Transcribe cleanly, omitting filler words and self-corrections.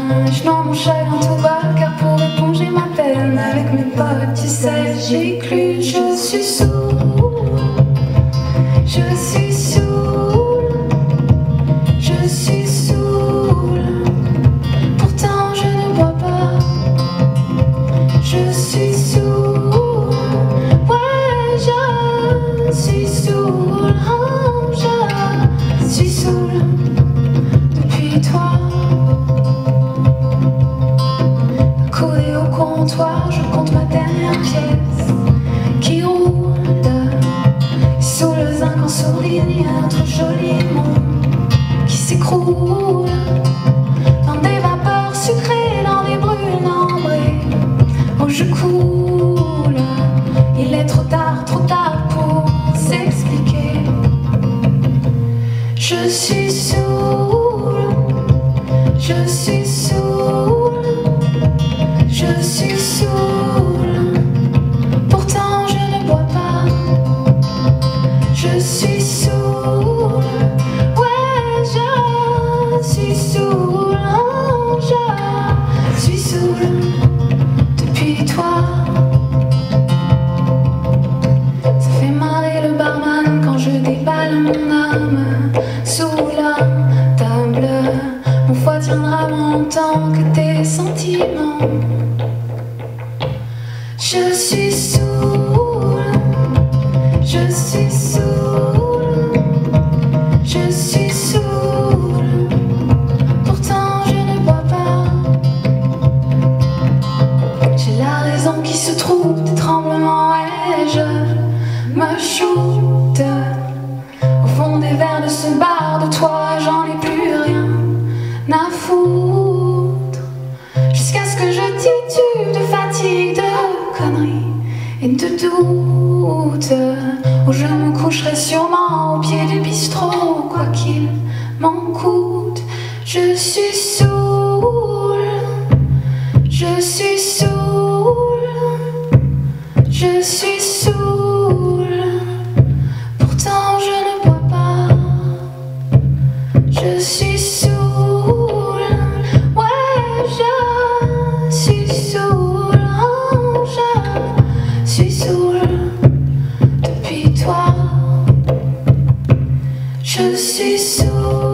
Je noie mon chagrin tout bas, car pour éponger ma peine avec mes potes, tu sais, j'ai cru. Je suis saoul, je suis saoul, je suis saoul. Pourtant je ne bois pas, je suis saoul. Ouais, je suis saoul, oh, je suis saoul depuis toi. Coudé au comptoir, je compte ma dernière pièce qui roule sous le zinc en sourdine. Notre joli monde qui s'écroule dans des vapeurs sucrées, dans des brunes ambrées. Oh, je coule, il est trop tard pour s'expliquer. Je suis saoul, je suis saoul, je suis saoul. Pourtant je ne bois pas, je suis saoul. Ouais, je suis saoul, oh, je suis saoul depuis toi. Ça fait marrer le barman quand je déballe mon âme sous la table. Mon foie tiendra moins longtemps que tes sentiments. Je suis saoul, je suis saoul, je suis saoul. Pourtant je ne bois pas. J'ai la raison qui se trouve des tremblements et je me shoote au fond des verres de ce bar. De toi j'en ai plus rien à foutre, jusqu'à ce que je titube de fatigue, de conneries et de doute. Où je me coucherai sûrement au pied du bistrot, quoi qu'il m'en coûte. Je suis saoul, je suis saoul, je suis saoul. Pourtant je ne bois pas, je suis saoul. Ouais, je suis saoul, oh, je suis saoul depuis toi. Je suis saoul.